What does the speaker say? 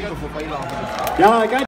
最後ここ今思いました。 いやー